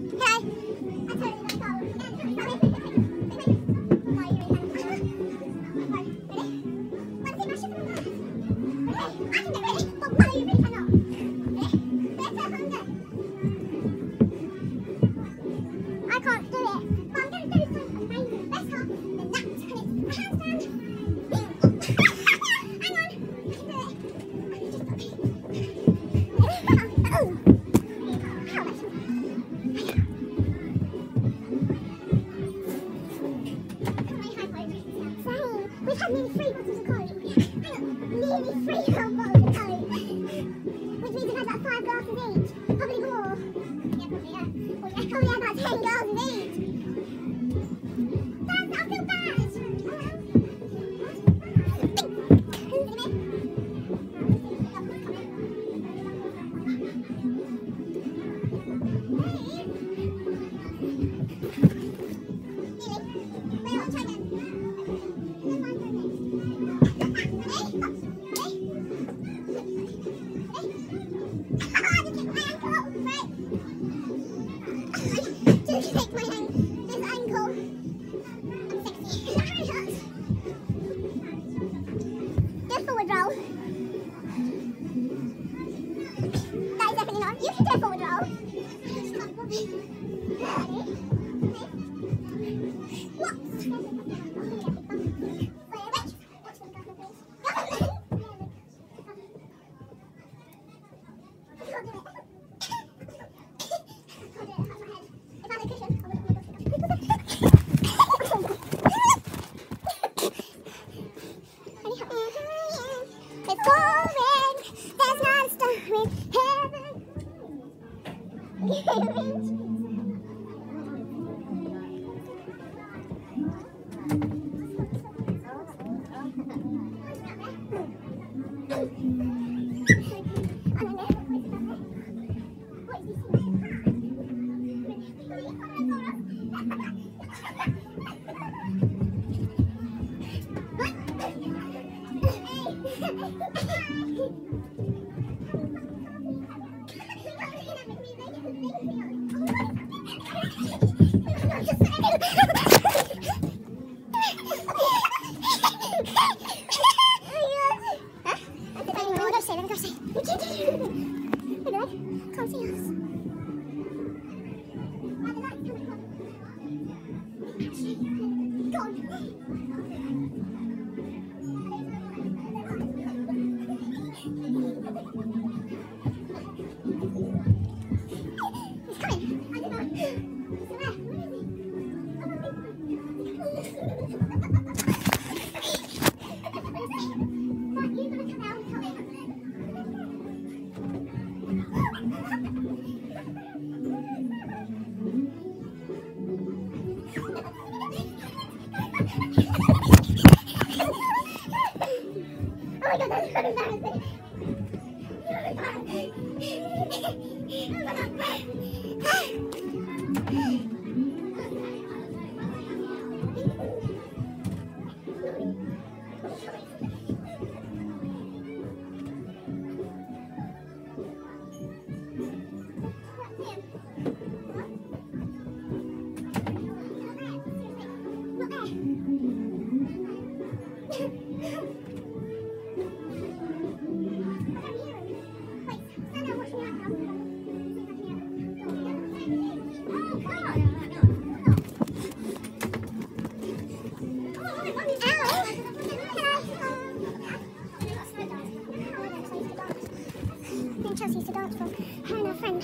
Chelsea used to dance from her and her friend.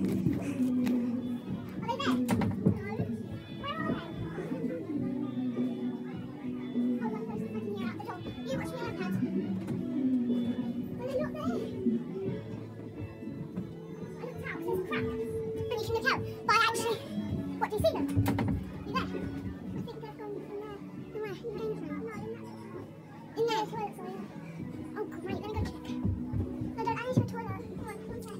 Are they there? Where are they? Oh, one person's looking here at the top. You watch my iPad. Well, they're not there. I looked out, there's a crack. And you can look out. But I actually... What, do you see them? You there? I think they've gone from there. No, where? In the games room. No, in there. In there, toilet, sorry. Oh, great. Let me go check. No, don't. I need to go to the toilet. One sec.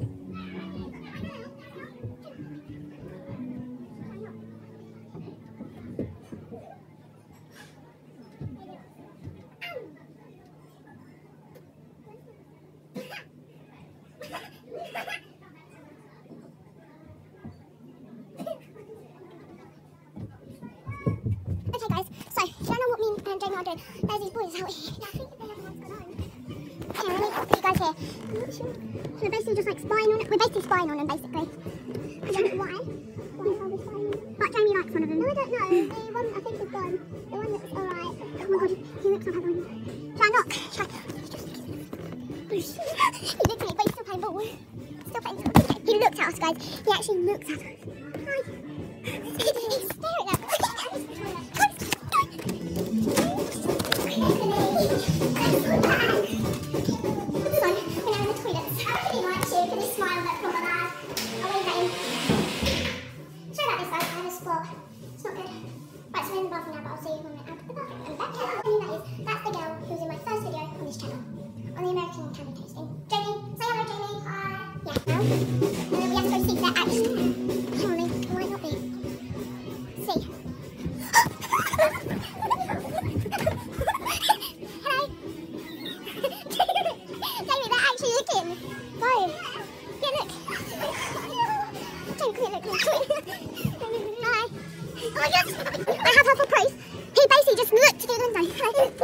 Jamie are doing. There's these boys out here. Yeah, I think they have one's gone home. Anyway, let me put you guys here. I'm not sure. So we're basically just like spying on it. We're basically spying on them, basically. I don't know why. Why are we spying on them? But Jamie likes one of them. No, I don't know. The one I think is gone. The one that's alright. Oh my god, he looks like one. Should I knock? Should I? He looks at me, but he's still playing ball. Still playing ball. He looks at us, guys. He actually looks at us. Hi. He's staring at us. I have Hufflepuff. He basically just looked to the window.